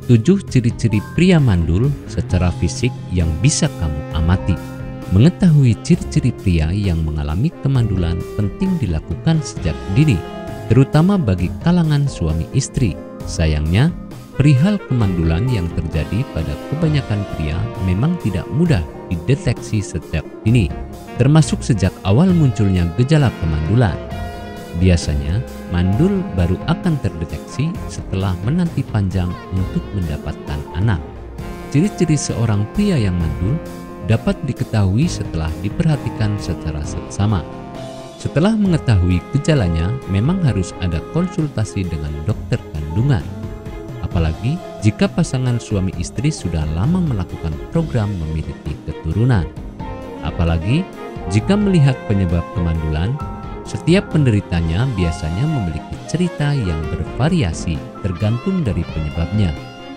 7 ciri-ciri pria mandul secara fisik yang bisa kamu amati. Mengetahui ciri-ciri pria yang mengalami kemandulan penting dilakukan sejak dini, terutama bagi kalangan suami istri. Sayangnya, perihal kemandulan yang terjadi pada kebanyakan pria memang tidak mudah dideteksi sejak dini, termasuk sejak awal munculnya gejala kemandulan. Biasanya, mandul baru akan terdeteksi setelah menanti panjang untuk mendapatkan anak. Ciri-ciri seorang pria yang mandul dapat diketahui setelah diperhatikan secara seksama. Setelah mengetahui gejalanya, memang harus ada konsultasi dengan dokter kandungan. Apalagi jika pasangan suami istri sudah lama melakukan program memiliki keturunan. Apalagi jika melihat penyebab kemandulan, setiap penderitanya biasanya memiliki cerita yang bervariasi tergantung dari penyebabnya.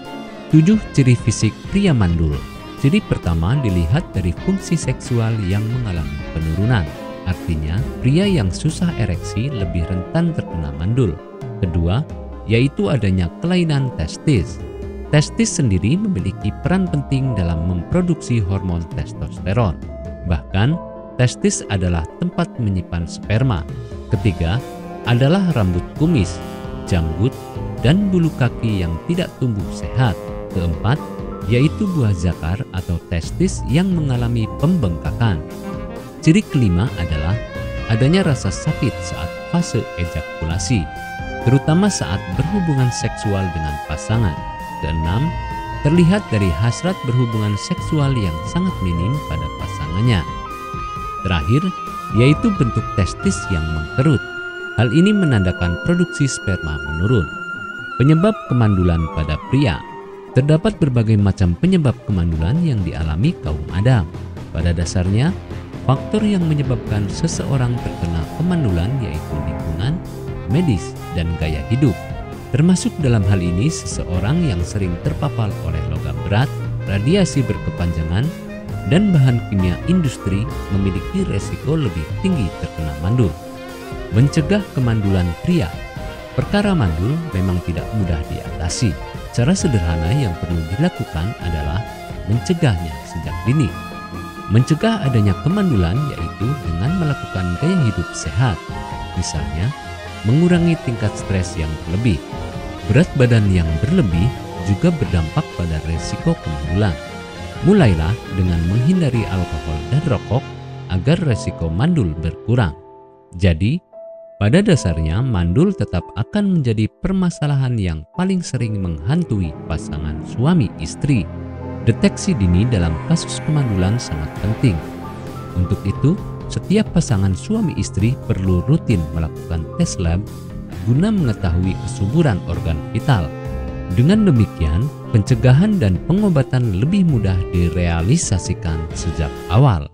7 ciri fisik pria mandul. Ciri pertama dilihat dari fungsi seksual yang mengalami penurunan. Artinya, pria yang susah ereksi lebih rentan terkena mandul. Kedua, yaitu adanya kelainan testis. Testis sendiri memiliki peran penting dalam memproduksi hormon testosteron. Bahkan, testis adalah tempat menyimpan sperma. Ketiga, adalah rambut kumis, janggut, dan bulu kaki yang tidak tumbuh sehat. Keempat, yaitu buah zakar atau testis yang mengalami pembengkakan. Ciri kelima adalah adanya rasa sakit saat fase ejakulasi, terutama saat berhubungan seksual dengan pasangan. Keenam, terlihat dari hasrat berhubungan seksual yang sangat minim pada pasangannya. Terakhir, yaitu bentuk testis yang mengkerut. Hal ini menandakan produksi sperma menurun. Penyebab kemandulan pada pria. Terdapat berbagai macam penyebab kemandulan yang dialami kaum Adam. Pada dasarnya, faktor yang menyebabkan seseorang terkena kemandulan yaitu lingkungan, medis, dan gaya hidup. Termasuk dalam hal ini seseorang yang sering terpapar oleh logam berat, radiasi berkepanjangan, dan bahan kimia industri memiliki resiko lebih tinggi terkena mandul. Mencegah kemandulan pria. Perkara mandul memang tidak mudah diatasi. Cara sederhana yang perlu dilakukan adalah mencegahnya sejak dini. Mencegah adanya kemandulan yaitu dengan melakukan gaya hidup sehat. Misalnya, mengurangi tingkat stres yang berlebih. Berat badan yang berlebih juga berdampak pada resiko kemandulan. Mulailah dengan menghindari alkohol dan rokok agar resiko mandul berkurang. Jadi, pada dasarnya mandul tetap akan menjadi permasalahan yang paling sering menghantui pasangan suami istri. Deteksi dini dalam kasus kemandulan sangat penting. Untuk itu, setiap pasangan suami istri perlu rutin melakukan tes lab guna mengetahui kesuburan organ vital. Dengan demikian, pencegahan dan pengobatan lebih mudah direalisasikan sejak awal.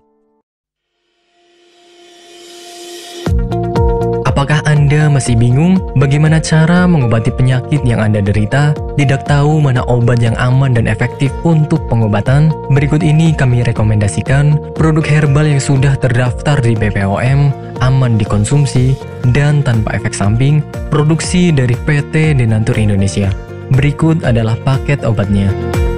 Apakah Anda masih bingung bagaimana cara mengobati penyakit yang Anda derita? Tidak tahu mana obat yang aman dan efektif untuk pengobatan? Berikut ini kami rekomendasikan produk herbal yang sudah terdaftar di BPOM, aman dikonsumsi, dan tanpa efek samping, produksi dari PT Denatur Indonesia. Berikut adalah paket obatnya.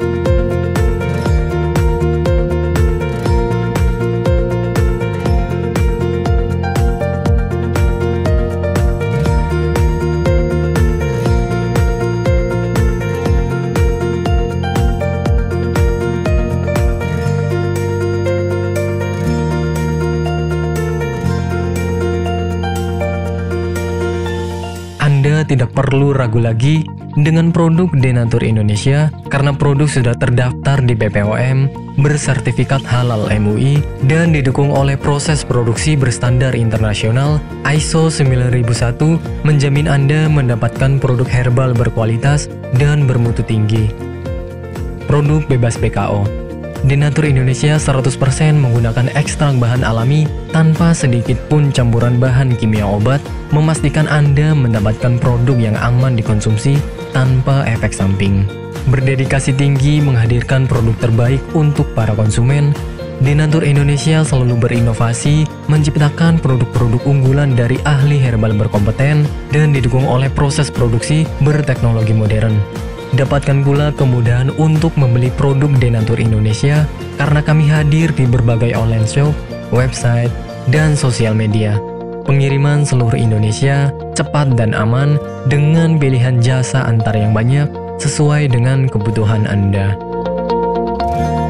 Anda tidak perlu ragu lagi dengan produk Denatur Indonesia karena produk sudah terdaftar di BPOM, bersertifikat halal MUI, dan didukung oleh proses produksi berstandar internasional ISO 9001, menjamin Anda mendapatkan produk herbal berkualitas dan bermutu tinggi. Produk bebas BKO. Denatur Indonesia 100% menggunakan ekstrak bahan alami tanpa sedikit pun campuran bahan kimia obat, memastikan Anda mendapatkan produk yang aman dikonsumsi tanpa efek samping. Berdedikasi tinggi menghadirkan produk terbaik untuk para konsumen, Denatur Indonesia selalu berinovasi, menciptakan produk-produk unggulan dari ahli herbal berkompeten dan didukung oleh proses produksi berteknologi modern. Dapatkan pula kemudahan untuk membeli produk Denatur Indonesia karena kami hadir di berbagai online shop, website, dan sosial media. Pengiriman seluruh Indonesia cepat dan aman dengan pilihan jasa antar yang banyak sesuai dengan kebutuhan Anda.